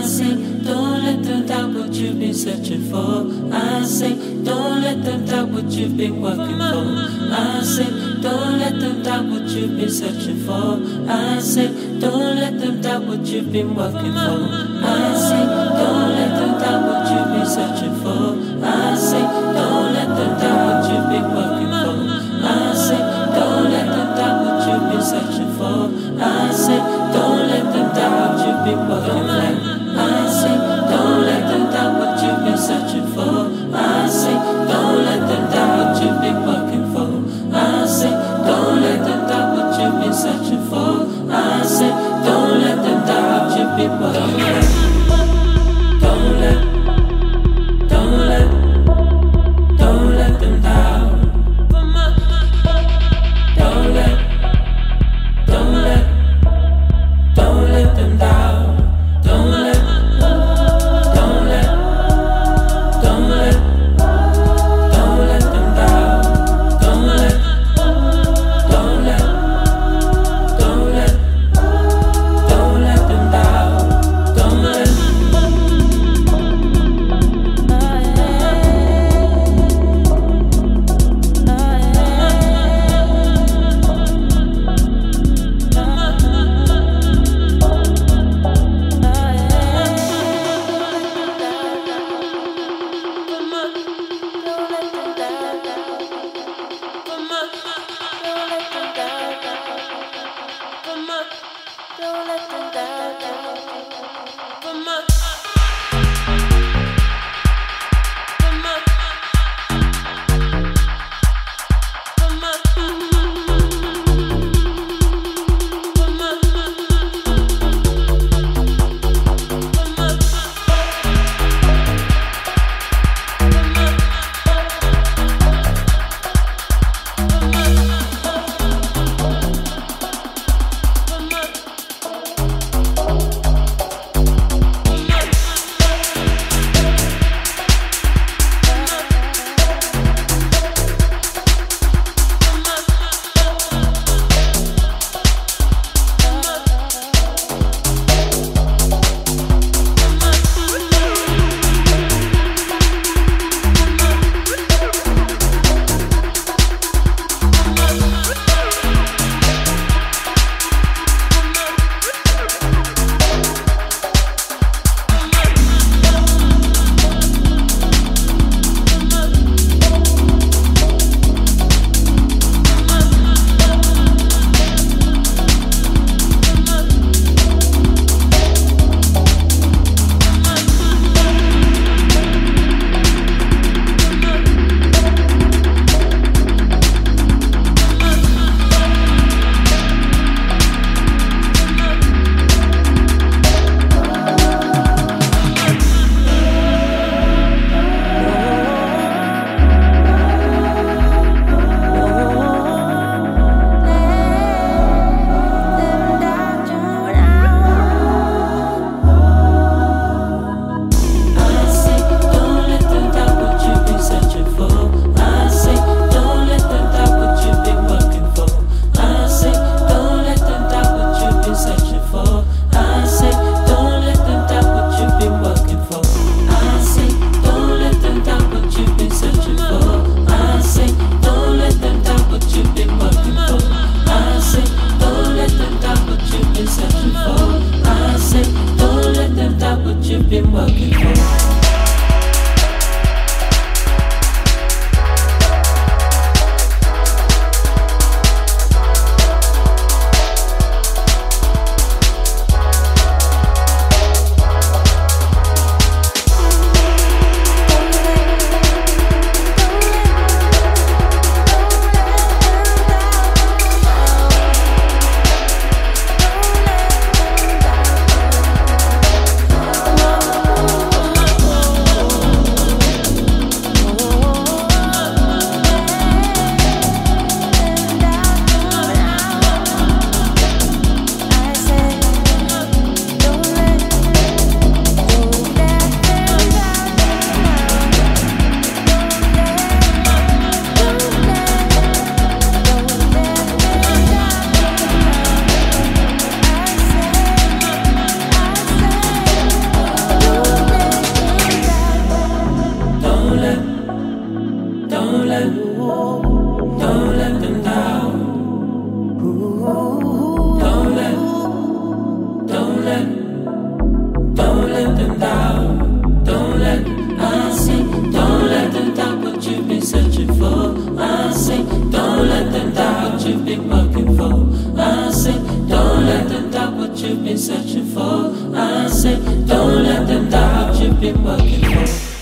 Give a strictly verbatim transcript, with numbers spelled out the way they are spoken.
say, don't let them doubt what you've been searching for. I say, don't let them doubt what you've been working for. I say, don't let them doubt what you've been searching for. I say, don't let them doubt what you've been working for. I say, don't let them doubt what you've been searching for. I say, don't let them doubt what you've been working for. I say, don't let them doubt what you've been searching for. I say, don't let them doubt what you've been working for. I say, don't let them doubt what you've been searching for. I say, don't let them doubt what you've been working for. I say, don't let them doubt what you've been searching for. I say, don't let them doubt what you've been working for. Don't let, don't let, don't let them doubt. Don't let, don't let, don't let them doubt. Don't let. working for. I say, don't let them doubt what you've been searching for. I say, don't let them doubt what you've been working for.